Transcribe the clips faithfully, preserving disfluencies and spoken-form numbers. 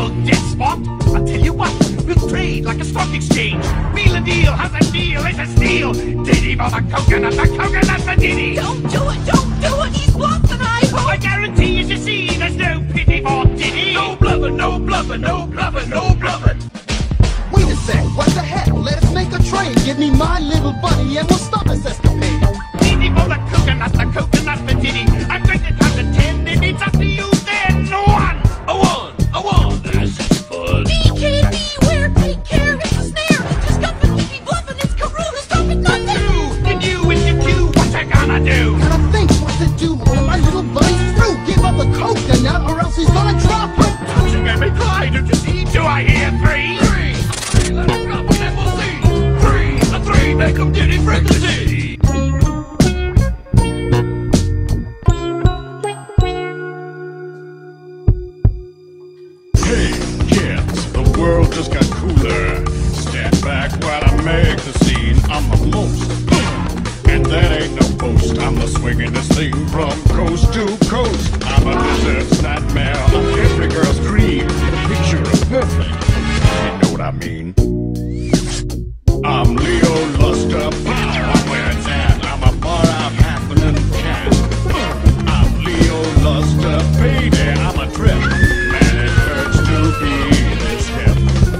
old despot. I'll tell you what, we'll trade like a stock exchange. Wheel a deal, how's a deal? It's a steal. Diddy for the coconut, the coconut for Diddy. Don't do it, don't do it, he's bluffing, I hope. I guarantee you, you see, there's no pity for Diddy. No blubbing, no blubbing, no blubbing, no blubbing. Wait a sec, what the heck? Let us make a trade. Give me my little buddy and we'll stop this escapade. Diddy for the coconut, the coconut for Diddy. I'm going to count to ten, if it's up to you then. One, a one, a one, that's fun. D K, beware, take care, it's a snare. Just got the Diddy bluffing, it's Karuna, stop it, nothing. Two, the new is the two, what you gonna do? Gotta think what to do, or my little buddy's through. Give up the coconut or else he's gonna drop it. Don't you make me cry, don't you see? Do I hear three? Three, three, let him drop and then we'll see. Three, a three, make him Diddy fricassee. Hey, kids, the world just got cooler. Stand back while I make the scene. I'm a most, and that ain't no boast. I'm the swingingest thing from coast to coast. I'm a lizard's nightmare on every girl's dream. Picture of perfect, you know what I mean. I'm Leo Luster, pow, I'm where it's at. I'm a far-out happening cat. I'm Leo Luster, baby, I'm a trip. Man, it hurts to be this hip.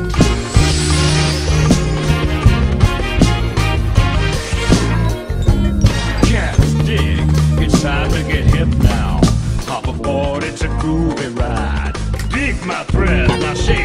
Cats dig, it's time to get hip now. Hop aboard, it's a groovy ride. Dig my thread, my shape.